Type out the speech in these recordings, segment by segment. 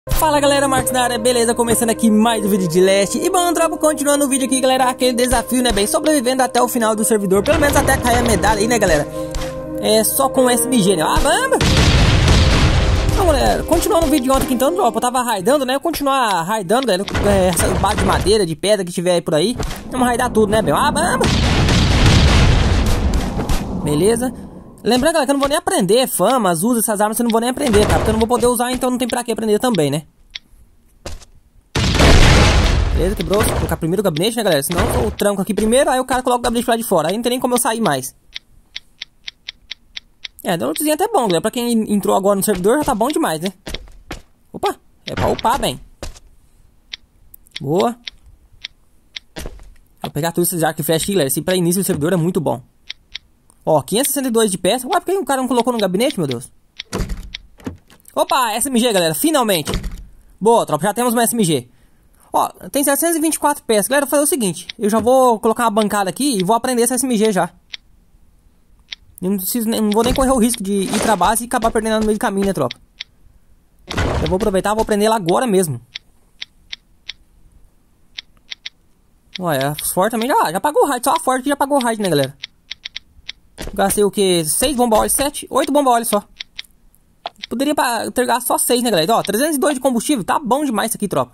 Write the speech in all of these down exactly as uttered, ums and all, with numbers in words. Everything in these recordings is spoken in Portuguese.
Fala galera, Marcos na área, beleza? Começando aqui mais um vídeo de Leste. E bom, tropa, continuando o vídeo aqui, galera, aquele desafio, né, bem, sobrevivendo até o final do servidor, pelo menos até cair a medalha aí, né, galera. É só com S M G, né? Ah, vamos! Então, galera, continuando o vídeo de ontem aqui, então, tropa, eu tava raidando, né, eu continuar raidando, galera, é, essas bases de madeira, de pedra que tiver aí por aí. Vamos raidar tudo, né, bem? Ah, vamos! Beleza. Lembrando, galera, que eu não vou nem aprender famas, usa essas armas, eu não vou nem aprender, tá? Porque eu não vou poder usar, então não tem pra que aprender também, né? Beleza, quebrou. Vou colocar primeiro o gabinete, né, galera? Senão eu tranco aqui primeiro, aí o cara coloca o gabinete lá de fora. Aí não tem nem como eu sair mais. É, deu um lootzinho até bom, galera. Pra quem entrou agora no servidor, já tá bom demais, né? Opa, é pra upar, bem. Boa. Vou pegar tudo esses arco e flash aqui, galera. Esse pra início do servidor é muito bom. Ó, quinhentos e sessenta e dois de peça. Ué, por que o cara não colocou no gabinete, meu Deus? Opa, S M G, galera, finalmente. Boa, tropa, já temos uma S M G. Ó, tem setecentos e vinte e quatro peças. Galera, vou fazer o seguinte. Eu já vou colocar uma bancada aqui e vou aprender essa S M G já. Eu não, preciso, não vou nem correr o risco de ir pra base e acabar perdendo no meio do caminho, né, tropa? Eu vou aproveitar e vou aprender ela agora mesmo. Olha, a Ford também já, já pagou o raid. Só a Ford que já pagou o raid, né, galera? Gastei o que? seis bomba óleo, sete, oito bomba óleo só. Poderia ter gasto só seis, né, galera? Ó, trezentos e dois de combustível. Tá bom demais isso aqui, tropa.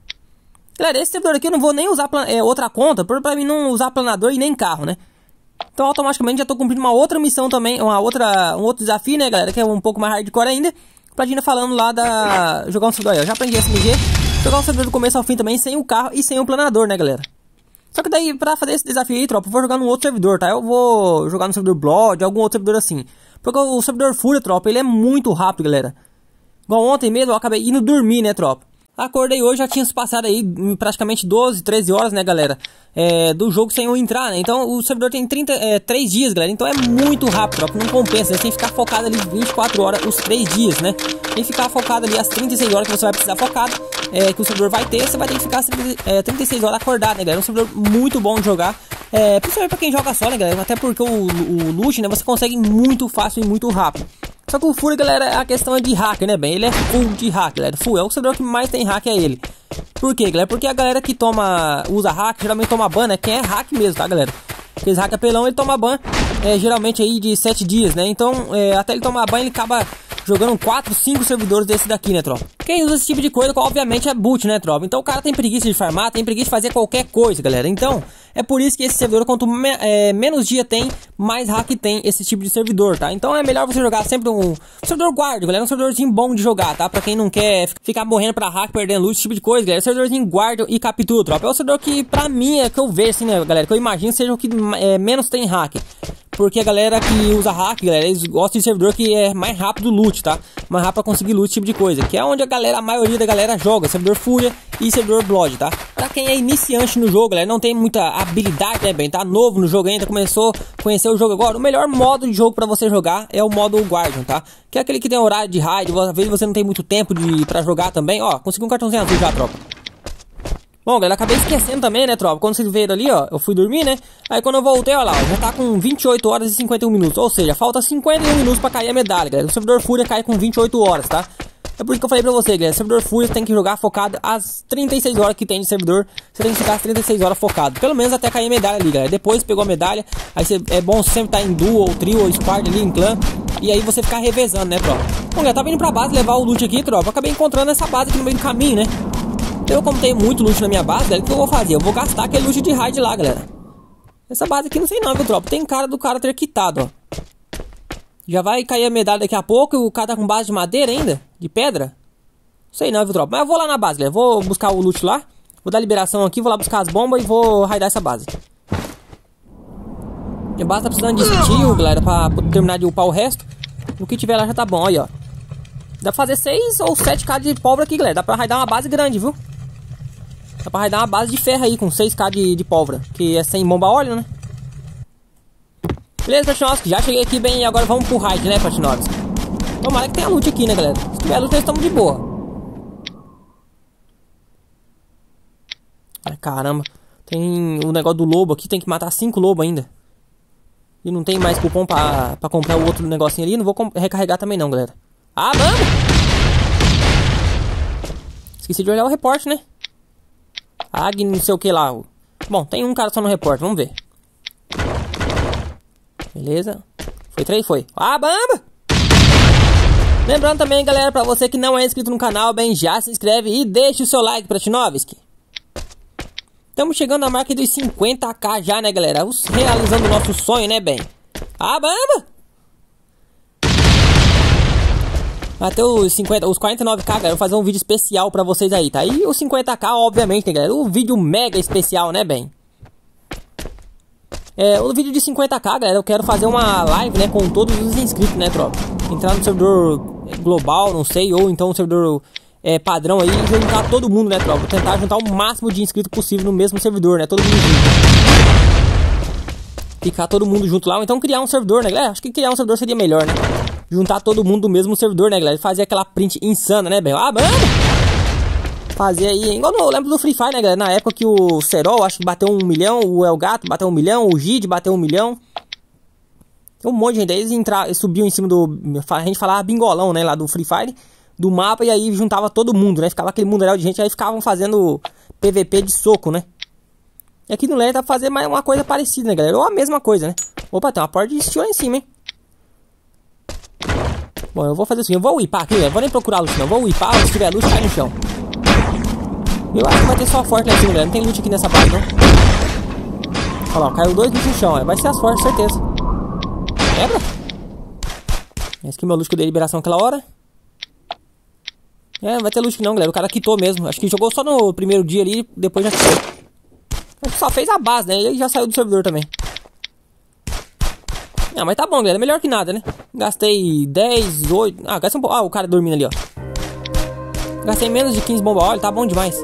Galera, esse servidor aqui eu não vou nem usar é, outra conta, pra, pra mim não usar planador e nem carro, né? Então automaticamente já tô cumprindo uma outra missão também, uma outra, um outro desafio, né, galera? Que é um pouco mais hardcore ainda. Pra gente falando lá da... Jogar um servidor aí, eu já aprendi S M G. Jogar um servidor do começo ao fim também, sem o carro e sem o planador, né, galera? Só que daí, pra fazer esse desafio aí, tropa, eu vou jogar num outro servidor, tá? Eu vou jogar no servidor Blood, algum outro servidor assim. Porque o servidor Fúria, tropa, ele é muito rápido, galera. Igual ontem mesmo, eu acabei indo dormir, né, tropa? Acordei hoje, já tinha se passado aí praticamente doze, treze horas, né, galera? É, do jogo sem eu entrar, né? Então o servidor tem trinta, é, três dias, galera. Então é muito rápido, tropa. Não compensa, né? Você tem que ficar focado ali vinte e quatro horas, os três dias, né? Tem que ficar focado ali as trinta e seis horas que você vai precisar focado. É, que o servidor vai ter, você vai ter que ficar é, trinta e seis horas acordado, né, galera? É um servidor muito bom de jogar. É, principalmente pra quem joga só, né, galera? Até porque o, o loot, né, você consegue muito fácil e muito rápido. Só que o Fúria, galera, a questão é de hacker, né, bem? Ele é full de hack, galera. Full, é o servidor que mais tem hack, é ele. Por quê, galera? Porque a galera que toma, usa hack, geralmente toma ban, né? Quem é hack mesmo, tá, galera? Aqueles hack apelão, ele toma ban, é, geralmente aí de sete dias, né? Então, é, até ele tomar ban, ele acaba jogando quatro, cinco servidores desse daqui, né, tropa? Quem usa esse tipo de coisa, obviamente, é boot, né, tropa? Então o cara tem preguiça de farmar, tem preguiça de fazer qualquer coisa, galera. Então, é por isso que esse servidor, quanto me, é, menos dia tem, mais hack tem esse tipo de servidor, tá? Então é melhor você jogar sempre um, um servidor guard, galera. Um servidorzinho bom de jogar, tá? Pra quem não quer ficar morrendo pra hack, perdendo loot, esse tipo de coisa, galera. Servidorzinho guard e captura, tropa. É o servidor que, pra mim, é que eu vejo, assim, né, galera? Que eu imagino seja o que é, menos tem hack. Porque a galera que usa hack, galera, eles gostam de servidor que é mais rápido o loot, tá? Mais rápido pra conseguir loot, esse tipo de coisa. Que é onde a galera, a maioria da galera joga. Servidor Fúria e servidor Blood, tá? Pra quem é iniciante no jogo, galera, não tem muita habilidade, né, bem? Tá novo no jogo ainda, começou a conhecer o jogo agora. O melhor modo de jogo pra você jogar é o modo Guardian, tá? Que é aquele que tem horário de raid. Às vezes você não tem muito tempo de, pra jogar também. Ó, consegui um cartãozinho azul já, tropa. Bom, galera, acabei esquecendo também, né, tropa? Quando vocês viram ali, ó, eu fui dormir, né? Aí quando eu voltei, ó lá, ó, já tá com vinte e oito horas e cinquenta e um minutos. Ou seja, falta cinquenta e um minutos pra cair a medalha, galera. O servidor Fúria cai com vinte e oito horas, tá? É por isso que eu falei pra você, galera. O servidor Fúria tem que jogar focado às trinta e seis horas que tem de servidor. Você tem que ficar às trinta e seis horas focado. Pelo menos até cair a medalha ali, galera. Depois pegou a medalha. Aí cê, é bom sempre estar em duo, ou trio, ou squad ali, em clã. E aí você ficar revezando, né, tropa? Bom, galera, tava indo pra base levar o loot aqui, tropa. Eu acabei encontrando essa base aqui no meio do caminho, né? Eu, como tenho muito loot na minha base, galera, o que eu vou fazer? Eu vou gastar aquele loot de raid lá, galera. Essa base aqui não sei não, viu, tropa? Tem cara do cara ter quitado, ó. Já vai cair a medalha daqui a pouco. E o cara tá com base de madeira ainda? De pedra? Não sei não, viu, tropa? Mas eu vou lá na base, galera. Vou buscar o loot lá. Vou dar liberação aqui, vou lá buscar as bombas e vou raidar essa base. Minha base tá precisando de steel, galera, pra terminar de upar o resto. O que tiver lá já tá bom, aí, ó. Dá pra fazer seis ou sete K de pólvora aqui, galera. Dá pra raidar uma base grande, viu? Dá pra raidar uma base de ferro aí com seis K de, de pólvora. Que é sem bomba óleo, né? Beleza, Patinovski, já cheguei aqui bem. E agora vamos pro raid, né, Patinovski? Tomara que tenha loot aqui, né, galera? Se tiver loot, nós estamos de boa. Ai, caramba. Tem o negócio do lobo aqui. Tem que matar cinco lobos ainda. E não tem mais cupom pra, pra comprar o outro negocinho ali. Não vou recarregar também não, galera. Ah, vamos! Esqueci de olhar o reporte, né? Ag, não sei o que lá. Bom, tem um cara só no reporte, vamos ver. Beleza. Foi três? Foi. Ah, bamba! Lembrando também, galera, pra você que não é inscrito no canal, bem, já se inscreve e deixa o seu like, Pratinovski. Estamos chegando na marca dos cinquenta k já, né, galera? Realizando o nosso sonho, né, bem? Ah, bamba! Até os cinquenta, os quarenta e nove k, galera, eu vou fazer um vídeo especial pra vocês aí, tá? E os cinquenta k, obviamente, né, galera? O vídeo mega especial, né, bem? É, o vídeo de cinquenta k, galera, eu quero fazer uma live, né, com todos os inscritos, né, tropa? Entrar no servidor global, não sei, ou então no servidor é, padrão aí, e juntar todo mundo, né, tropa? Tentar juntar o máximo de inscritos possível no mesmo servidor, né? Todo mundo junto. Ficar todo mundo junto lá, ou então criar um servidor, né, galera? Acho que criar um servidor seria melhor, né? Juntar todo mundo do mesmo servidor, né, galera? Fazer aquela print insana, né, bem? Ah, mano! Fazer aí, igual eu lembro do Free Fire, né, galera? Na época que o Serol, acho que bateu um milhão, o El Gato bateu um milhão, o Gid bateu um milhão. Tem um monte de gente aí, eles, entra... eles subiam em cima do... A gente falava bingolão, né, lá do Free Fire, do mapa, e aí juntava todo mundo, né? Ficava aquele mundaréu de gente, aí ficavam fazendo P V P de soco, né? E aqui no L E R tá fazendo mais uma coisa parecida, né, galera? Ou a mesma coisa, né? Opa, tem uma porta de estilo lá em cima, hein? Bom, eu vou fazer assim, eu vou whipar aqui, galera. Vou nem procurar luz, não. Vou whipar, se tiver luz, cai no chão. Eu acho que vai ter só a forte lá em cima, galera. Não tem loot aqui nessa base, não. Olha lá, caiu dois no chão, ó. Vai ser as fortes, certeza. Quebra. Esse aqui é meu loot que eu dei liberação aquela hora. É, não vai ter loot não, galera. O cara quitou mesmo. Acho que jogou só no primeiro dia ali, depois já quitou. Acho que só fez a base, né? E aí já saiu do servidor também. Ah, mas tá bom, galera. Melhor que nada, né? Gastei dez, oito... Ah, gastei um pouco... Ah, o cara dormindo ali, ó. Gastei menos de quinze bomba óleo. Tá bom demais.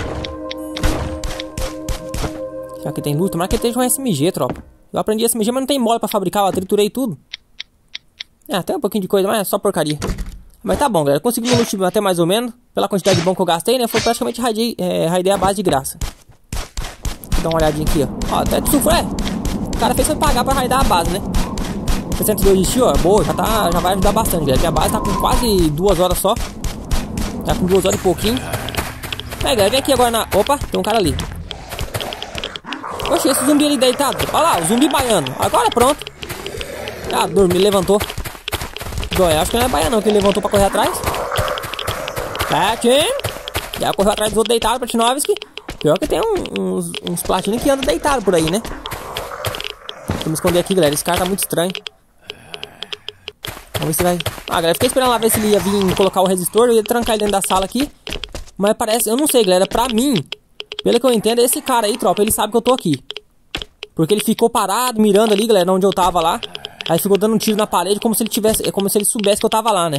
Será que tem loot? Tomara que esteja um S M G, tropa. Eu aprendi S M G, mas não tem mola pra fabricar. Eu triturei tudo. Ah, tem um pouquinho de coisa, mas é só porcaria. Mas tá bom, galera. Consegui um loot até mais ou menos. Pela quantidade de bom que eu gastei, né? Foi praticamente raidei, é, raidei a base de graça. Vou dar uma olhadinha aqui, ó. Ó, até de sulfur, é. O cara fez eu pagar pra raidar a base, né? sessenta e dois de estilo, ó. Boa, já, tá, já vai ajudar bastante, galera. Minha base tá com quase duas horas só. Tá com duas horas e pouquinho. Aí, galera, vem aqui agora na... Opa, tem um cara ali. Oxe, esse zumbi ali deitado. Olha lá, o zumbi baiano. Agora pronto. Ah, dormiu, levantou. Bom, eu acho que não é baiano não, que ele levantou pra correr atrás. Platin. Já correu atrás do outro deitado, Pratinovski. Pior que tem um, uns, uns platinos que andam deitados por aí, né? Vou me esconder aqui, galera. Esse cara tá muito estranho. Vamos ver se vai... Ah, galera, fiquei esperando lá ver se ele ia vir colocar o resistor. Eu ia trancar ele dentro da sala aqui. Mas parece... Eu não sei, galera. Pra mim, pelo que eu entendo, esse cara aí, tropa, ele sabe que eu tô aqui. Porque ele ficou parado, mirando ali, galera, onde eu tava lá. Aí ficou dando um tiro na parede como se ele tivesse... É como se ele soubesse que eu tava lá, né?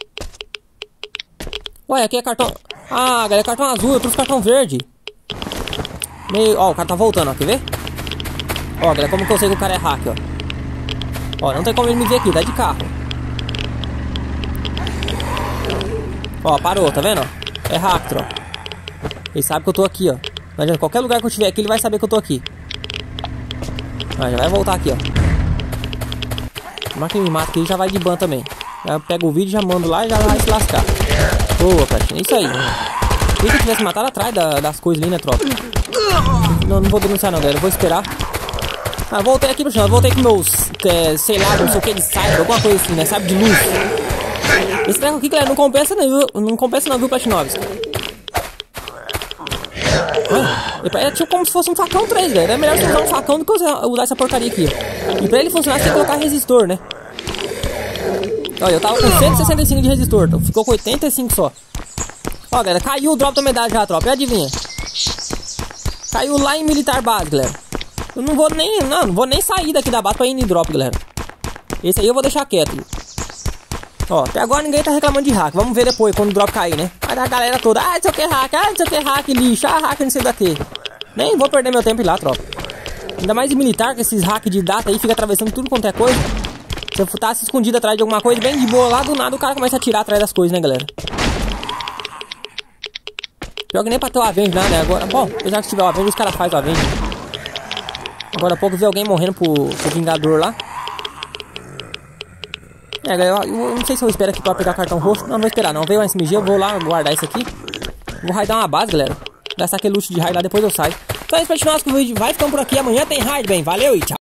Ué, aqui é cartão... Ah, galera, é cartão azul. Eu trouxe cartão verde. Meio... Ó, o cara tá voltando, ó. Quer ver? Ó, galera, como que eu sei que o cara é hack, ó. Ó, não tem como ele me ver aqui, tá de carro. Ó, parou, tá vendo? É hack, ó. Ele sabe que eu tô aqui, ó. Não adianta, qualquer lugar que eu estiver aqui, ele vai saber que eu tô aqui. Ah, já vai voltar aqui, ó. Tomara que ele me mata, que ele já vai de ban também. Já pega o vídeo, já mando lá e já vai se lascar. Boa, Pratinha, é isso aí. Se eu tivesse matado atrás da, das coisas ali, né, tropa? Não, não vou denunciar não, galera, eu vou esperar. Ah, voltei aqui pro chão, eu voltei com meus, é, sei lá, não sei o que de cyber, alguma coisa assim, né, sabe, de luz. Esse treco aqui, galera, não compensa não, viu? Não compensa não, viu, Pratinovski? Ah, é tipo como se fosse um facão três, galera. É melhor você usar um facão do que usar essa porcaria aqui. E pra ele funcionar, você tem que colocar resistor, né? Olha, eu tava com cento e sessenta e cinco de resistor, então ficou com oitenta e cinco só. Ó, galera, caiu o drop da medalha já, tropa, e adivinha? Caiu lá em militar base, galera. Eu não vou nem, não, não vou nem sair daqui da base pra ir em drop, galera. Esse aí eu vou deixar quieto. Ó, até agora ninguém tá reclamando de hack. Vamos ver depois, quando o drop cair, né? Aí a galera toda, ah, não sei o que hack, ah, não sei o que hack, lixo, ah, hack, não sei daqui. Nem vou perder meu tempo ir lá, tropa. Ainda mais de militar, que esses hacks de data aí fica atravessando tudo quanto é coisa. Se eu tá se escondido atrás de alguma coisa, bem de boa lá, do nada o cara começa a atirar atrás das coisas, né, galera? Pior que nem pra ter o Avenge, nada, né? Agora, bom, apesar que tiver o Avenge, os caras fazem o Avenge. Agora há pouco eu vi alguém morrendo pro, pro Vingador lá. É, galera, eu, eu não sei se eu espero aqui pra pegar cartão roxo. Não, não vou esperar não. Veio um S M G, eu vou lá guardar isso aqui. Vou raidar uma base, galera. Gastar aquele loot de raid lá, depois eu saio. Então é isso, pessoal, que o vídeo vai ficando por aqui. Amanhã tem raid, bem. Valeu e tchau.